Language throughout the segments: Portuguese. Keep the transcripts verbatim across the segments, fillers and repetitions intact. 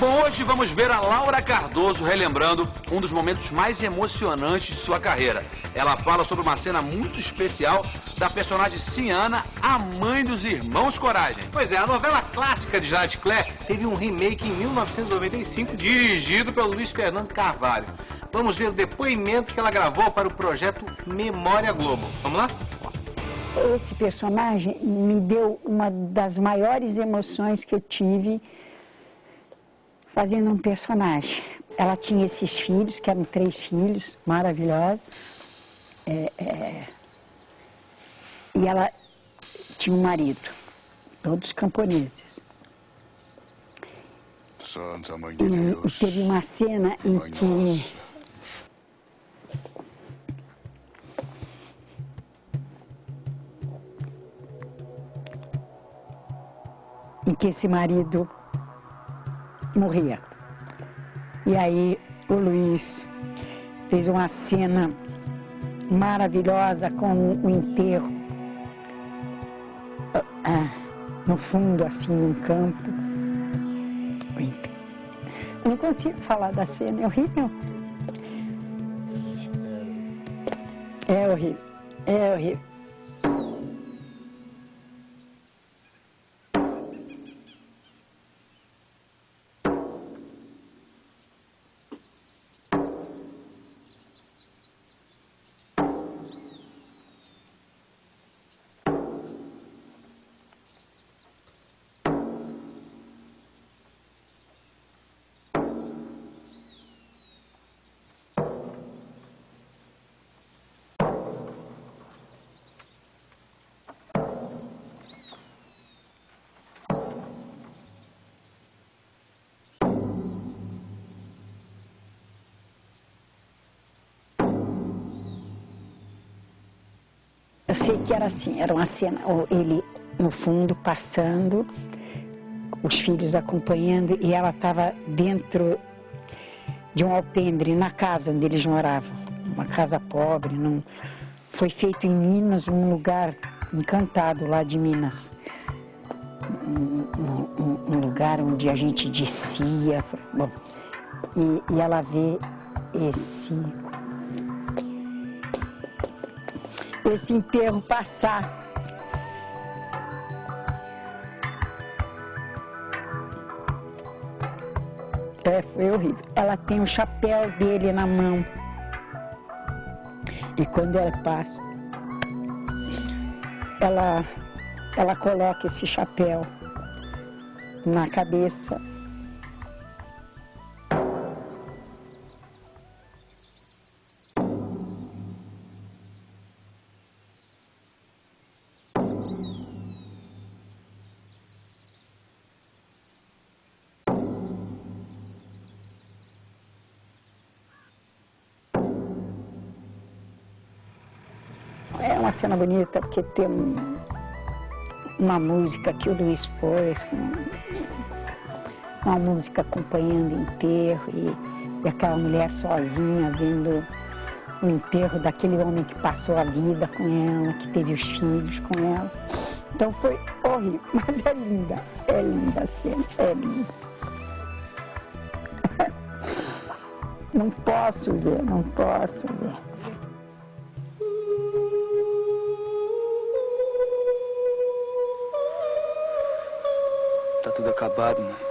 Bom, hoje vamos ver a Laura Cardoso relembrando um dos momentos mais emocionantes de sua carreira. Ela fala sobre uma cena muito especial da personagem Ciana, a mãe dos irmãos Coragem. Pois é, a novela clássica de Jade Clare teve um remake em mil novecentos e noventa e cinco, dirigido pelo Luiz Fernando Carvalho. Vamos ver o depoimento que ela gravou para o projeto Memória Globo. Vamos lá? Esse personagem me deu uma das maiores emoções que eu tive fazendo um personagem. Ela tinha esses filhos, que eram três filhos maravilhosos, é, é, e ela tinha um marido, todos camponeses. Santa Mãe de Deus. E, e teve uma cena em Mãe que nossa. em que esse marido morria. E aí o Luiz fez uma cena maravilhosa com o enterro ah, no fundo, assim, num campo. O enterro. Eu não consigo falar da cena, é horrível. É horrível, é horrível. Eu sei que era assim, era uma cena, ele no fundo passando, os filhos acompanhando, e ela estava dentro de um alpendre, na casa onde eles moravam, uma casa pobre. Num, foi feito em Minas, um lugar encantado lá de Minas, um, um, um lugar onde a gente descia, bom, e, e ela vê esse... esse enterro passar. É, foi horrível. Ela tem o chapéu dele na mão. E quando ela passa, ela, ela coloca esse chapéu na cabeça. É uma cena bonita, porque tem um, uma música que o Luiz pôs, uma música acompanhando o enterro, e, e aquela mulher sozinha vendo o enterro daquele homem que passou a vida com ela, que teve os filhos com ela. Então foi horrível, mas é linda, é linda a cena, é linda. Não posso ver, não posso ver. Tá tudo acabado, mãe.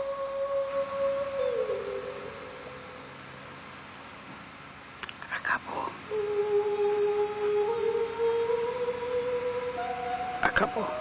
Acabou. Acabou.